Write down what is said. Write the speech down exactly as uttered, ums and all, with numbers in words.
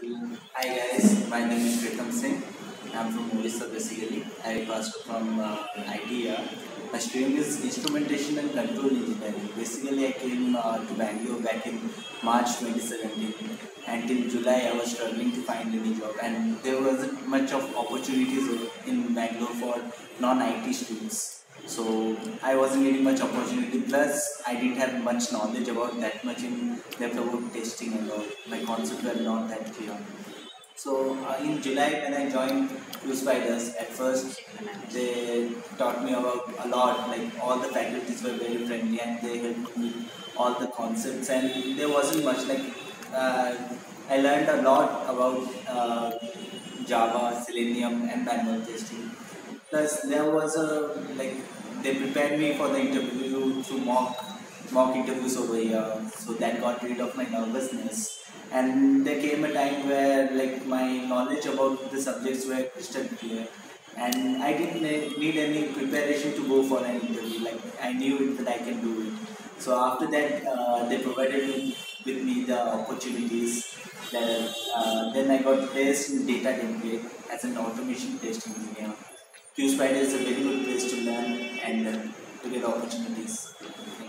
Hi guys, my name is Pritam Singh. I'm from Odisha basically. I passed from uh, I T here. My stream is instrumentation and control engineering. Basically, I came uh, to Bangalore back in March twenty seventeen. Until July, I was struggling to find any job, and there wasn't much of opportunities in Bangalore for non-I T students. So I wasn't getting much opportunity. Plus, I didn't have much knowledge about that much in depth about testing and all. My concepts were not that clear. So uh, in July when I joined Q Spiders, at first they taught me about a lot. Like all the faculties were very friendly and they helped me with all the concepts. And there wasn't much like uh, I learned a lot about uh, Java, Selenium, and manual testing. Plus there was a like they prepared me for the interview through mock mock interviews over here, so that got rid of my nervousness. And there came a time where like my knowledge about the subjects were crystal clear, and I didn't ne- need any preparation to go for an interview. Like I knew it that I can do it. So after that, uh, they provided me with me the opportunities. That uh, then I got placed in data template as an automation test engineer. QSpider is a very good place to learn and uh, to get opportunities.